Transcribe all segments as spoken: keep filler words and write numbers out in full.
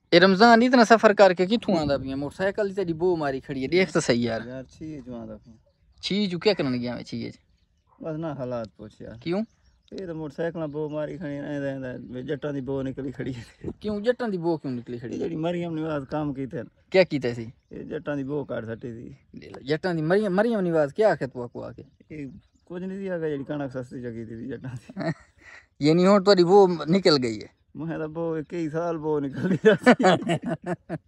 ए रमजान इतना सफर करके किथों आंदा पिया मोटरसाइकिल तेरी बो मारी खड़ी है देख तो सही यार यार छी जो आंदा पिया छी जो क्या करन गया मैं छी बस ना हालात पूछ यार क्यों ये तो मोटरसाइकिल बो मारी खड़ी ऐंदा ऐंदा जट्टां दी बो निकली खड़ी है क्यों जट्टां दी बो क्यों निकली खड़ी जेड़ी मरियम निवाज काम कीते क्या कीता सी ये जट्टां दी बो काट सटी सी जट्टां दी मरियम मरियम निवाज क्या आखे तू को आके ये कुछ नहीं दिया जेड़ी कणक सस्ती जगी थी जट्टां दी ये नहीं हो तोरी वो निकल गई है मैं तो बो कई साल बो निकल गई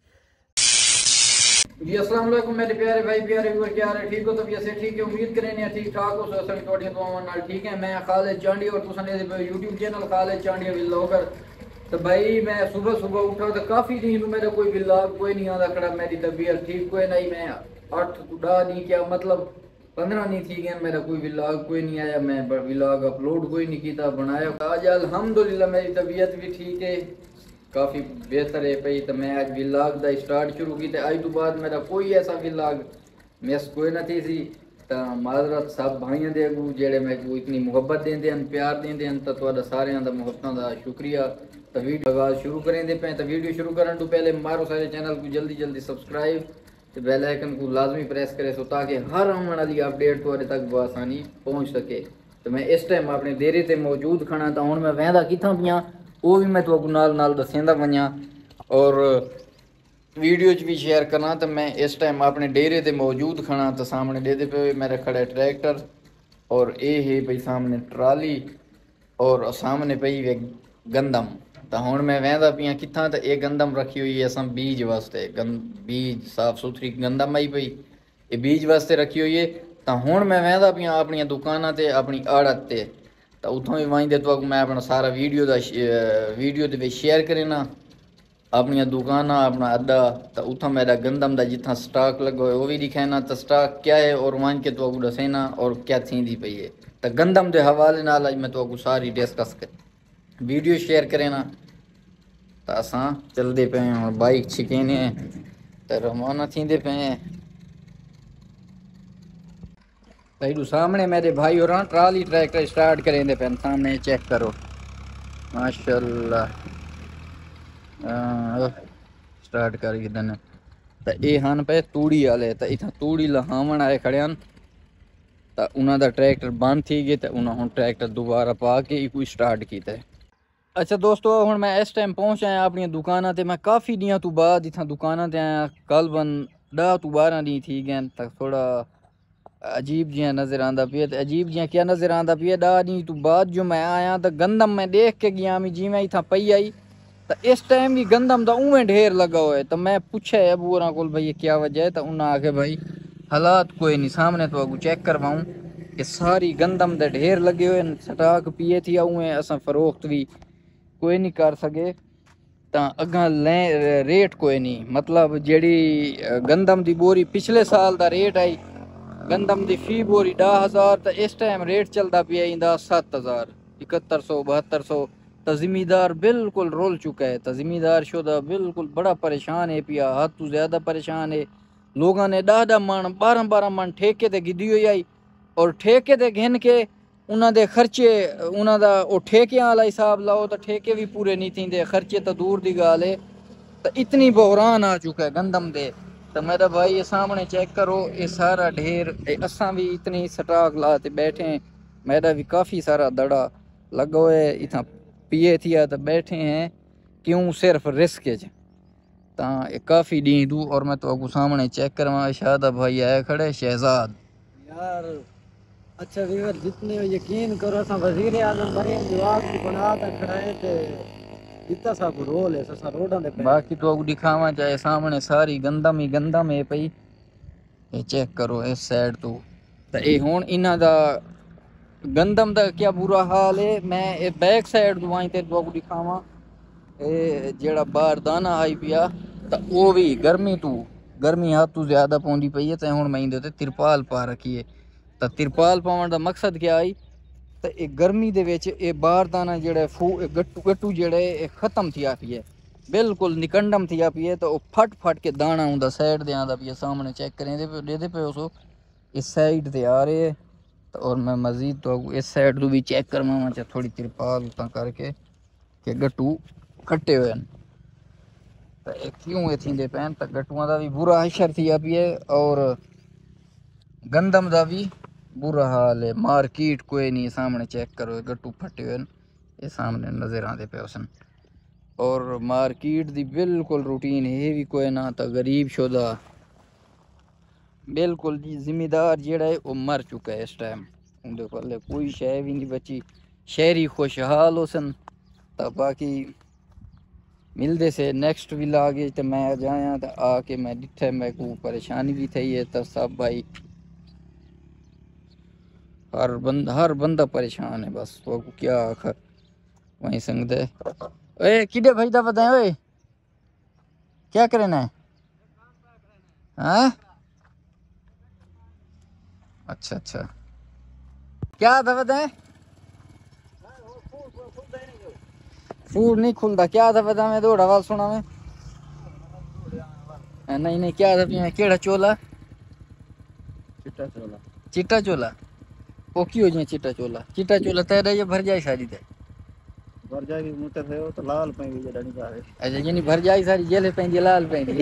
जी अस्सलाम वालेकुम मेरे प्यारे भाई प्यारे व्यूअर क्या हाल है ठीक हो तबीयत से ठीक है उम्मीद करें ठीक ठाक हो सो सभी थोड़ी दुआवां नाल ठीक है मैं खालिद चांडी और तुसां ने YouTube channel Khalid Chandi vlogger तो भाई मैं सुबह सुबह उठा तो काफ़ी दिन मेरा कोई व्लॉग कोई नहीं आता खड़ा मेरी तबीयत ठीक कोई नहीं मैं अठ दस दिन क्या मतलब पंद्रह दिन थी गए मेरा कोई व्लॉग कोई नहीं आया मैं व्लॉग अपलोड कोई नहीं किया बनाया आज अल्हम्दुलिल्लाह मेरी तबीयत भी ठीक है काफ़ी बेहतर है पई तो मैं आज व्लॉग दा स्टार्ट शुरू किया आज तो बाद मेरा कोई ऐसा व्लॉग मिस कोई ना थी सी तो माजरत सब भाइयों दे अगू जेड़े मैं को इतनी मुहब्बत देंदे हैं प्यार देंदे हैं तो तुहाडा सारियां दा मुहब्बतां दा शुक्रिया तो वीडियो आगाज शुरू करेंदे पे तो वीडियो शुरू करन तो पहले मारो सारे चैनल को जल्दी जल्दी सब्सक्राइब तो बेल आइकन को लाजमी प्रेस करे सो ताकि हर आने वाली अपडेट तुहाडे तक बआसानी पहुंच सके तो मैं इस टाइम अपने डेरे ते मौजूद खड़ा तो हुण मैं वेंदा किथां पियां वो भी मैं तो नाल नाल दसेंदा वञा और वीडियो च भी शेयर करना तो मैं इस टाइम अपने डेरे ते मौजूद खड़ा तो सामने दे दे पे मेरे खड़ा ट्रैक्टर और ये है भाई सामने ट्राली और सामने पई वे गंदम तो हुण मैं वेंदा पिया कित्थां तो ये गंदम रखी हुई है असां बीज वास्ते गंद बीज साफ सुथरी गंदम आई पई ये बीज वास्ते रखी हुई है तो हुण मैं वेंदा पिया अपनी दुकानां ते अपनी आड़त ते तो उतों भी वहीं दे तो मैं अपना सारा वीडियो का वीडियो के शेयर करे ना अपन दुकान अपना अड्डा तो उतों मेरा गंदम का जितना स्टॉक लगा है वो भी दिखाना तो स्टॉक क्या है और वहीं के तो दसेना और क्या थी पई है तो गंदम के हवाले नाल अज मैं तो सारी डिस्कस कर वीडियो शेयर करे ना तो असां चलते पे और बाइक छिकेने तो रवाना थींदे पे भाई सामने मेरे भाई और ट्राली ट्रैक्टर स्टार्ट करेंदे पे सामने चेक करो माशाल्लाह स्टार्ट कर गिदन तो ये हन पे तूड़ी वाले तो इतना तूड़ी लहावन आए खड़े हैं तो उन्होंने ट्रैक्टर बंद थी गए तो उन्होंने हम ट्रैक्टर दोबारा पा के कोई स्टार्ट किया है। अच्छा दोस्तों हूँ मैं इस टाइम पहुँच आया अपनी दुकाना ते मैं काफ़ी दिन तो बाद इतना दुकाना ते आया कल बन दह तो बारह दिन थी गए तक थोड़ा अजीब जिहा नज़र आंदा पिया तो अजीब जिहा क्या नज़र आंदा पिया दह दिन तो बाद जो मैं आया तो गंदम मैं देख के गया मैं जिमें इतना पई आई तो इस टाइम भी गंदम का उवें ढेर लगा हुआ है तो मैं पूछा है अबू होरां कोल भाई क्या वजह है तो उन्हें आके भाई हालात कोई नहीं सामने तो अगू चेक करवाऊँ कि सारी गंदम के ढेर लगे हुए स्टाक पिए थी उवें असां फरोख्त भी कोई नहीं कर सके तो अगा ले रेट कोई नहीं मतलब जेड़ी गंदम की बोरी पिछले साल का रेट आई गंदम की फी बोरी दस हज़ार तो इस टाइम रेट चलता पिया इंदा सत्त हज़ार इकहत्तर सौ बहत्तर सौ तो ज़िम्मेदार बिल्कुल रोल चुका है तो ज़िम्मेदार शुदा बिल्कुल बड़ा परेशान है पिया हद तो ज़्यादा परेशान है लोगों ने दह दह मन बारह बारह मन ठेके ते गिदी हुई आई और ठेके ते घिन के उन्होंने खर्चे उन्होंने ठेके वाला हिसाब लाओ तो ठेके भी पूरे नहीं थी खर्चे तो दूर की गाल है तो इतनी बहरान आ चुका है गंदम दे तो मेरा भाई ये सामने चेक करो ये सारा ढेर असा भी इतनी स्टॉक लाते बैठे मेरा भी काफ़ी सारा दड़ा लगा हुआ है इतना पिए थिया तो बैठे हैं क्यों सिर्फ रिस्क तो काफ़ी डी दू और मैं तो आपको सामने चेक करवा शादा भाई आया खड़े शहजाद यार अच्छा व्यूअर जितने यकीन करो असा वजीर आजम मरियम नवाज की बना तक खड़ाए थे इतना सा रोल है सा रोडां दे बाकी तो आपको दिखावा चाहे सामने सारी गंदम ही गंदम है पई ये चेक करो इस साइड तो तो ये हुण इन्हां दा गंदम का क्या बुरा हाल है मैं ये बैक साइड तो वहीं ते आपको दिखावा ये जेड़ा बाहर दाना आई पिया तो वो भी गर्मी तू गर्मी हाथ तू ज़्यादा पौंदी पई है तो हुण मैं इंदे ते तिरपाल पा रखी है तो तिरपाल पावन का मकसद क्या आई तो ये गर्मी दे विच ये बाहर दाना जेड़ा फू गट्टू गट्टू जेड़े खत्म थिया पिए बिल्कुल निकंडम थिया पिए तो फट फट के दाना उंदा साइड दे आंदा पिए सामने चेक करें दे दे पे उस इस साइड ते आ रहे तो और मैं मजीद तो इस साइड तो भी चेक करवा चाहे थोड़ी तिरपाल उतना करके कि गट्टू कट्टे हुए तो क्यों ये थींदे पैन तो गट्टुआं दा भी बुरा हशर थी अभी है और गंदम दा भी बुरा हाल है। मार्केट कोई नहीं सामने चेक करो गट्टू फटे हुए ये सामने नज़र आते पे उसन और मार्केट दी बिल्कुल रूटीन है भी कोई ना तो गरीब शुदा बिल्कुल जी जिम्मेदार जेड़ा है वो मर चुका है इस टाइम उनके कोल कोई शय भी नहीं बची। शहरी खुशहाल हो सन तो बाकी मिलते से नेक्स्ट भी लागे तो मैं जाया तो आके मैं डिठे मैं को परेशानी भी थी है तो सब भाई हर बंदा हर बंदा परेशान है बस वो क्या आखिर वहीं संग दे ए किधे भाई दा बताए ओए क्या करना है हाँ अच्छा अच्छा क्या था बताए फूड नहीं खुलता क्या था बता मैं दौड़ा वाल सुना मैं नहीं नहीं क्या था मैं केड़ा चोला चिट्टा चोला चिट्टा चोला वो की हो जाए चिट्टा चोला चिट्टा चोला तेरा ये भर जाए सारी ते भर जाएगी मोटर है वो तो लाल पेंगी जे डनी पावे अच्छा यानी भर जाए सारी जेले पेंदी लाल पेंदी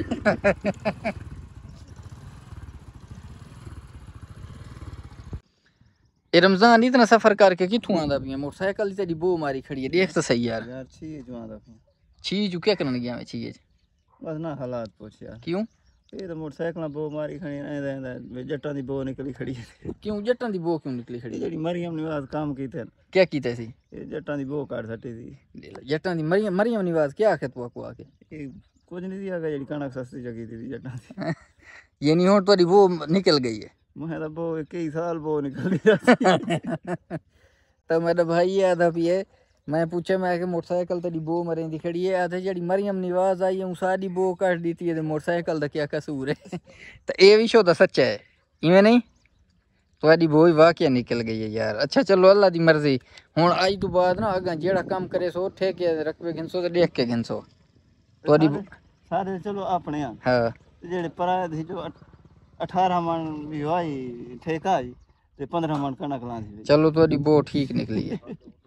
ये रमजान इतना सफर करके किथों आंदा पिया मोटरसाइकिल तेरी बो मारी खड़ी है देख तो सही यार यार छी जो आंदा पिया छी जो क्या करने गया मैं छी बस ना हालात पूछ यार क्यों ये तो मोटरसाइकिल बो मारी खड़ी ऐंदा ऐंदा जट्टां दी बो निकली खड़ी है क्यों जट्टां दी बो क्यों निकली खड़ी जेड़ी मरियम निवाज काम कीते क्या कीते सी ये जट्टां दी बो काट सटी थी जट्टां दी मरियम मरियम निवाज क्या आखे तू को आके ये कुछ नहीं दिया जेड़ी कणक सस्ती जगी थी जट्टां दी ये नहीं हो तोरी वो निकल गई है मैं तो बो कई साल बो निकल गई तो मेरा भाई याद आ पिए मैं पूछे मैं कि मोटरसाइकिल तेरी बो मरें दी खड़ी है आते जड़ी मरियम निवाज आई है सारी बो काट दी थी मोटरसाइकिल का क्या कसूर है तो ये भी शो तो सच्चा है इवें नहीं थोड़ी बो ही वाकया निकल गई है यार। अच्छा चलो अल्लाह दी मर्जी हुन आई तो बाद ना अगर जेड़ा काम करे सो ठेके रकबे घिनसो तो देख के घिनसो थोड़ी सारे चलो अपने हाँ जेड़े पराए थी जो अठारह मन भी हुई ठेका ही ते पंद्रह मन कणक लांदी चलो थोड़ी बो ठीक निकली है।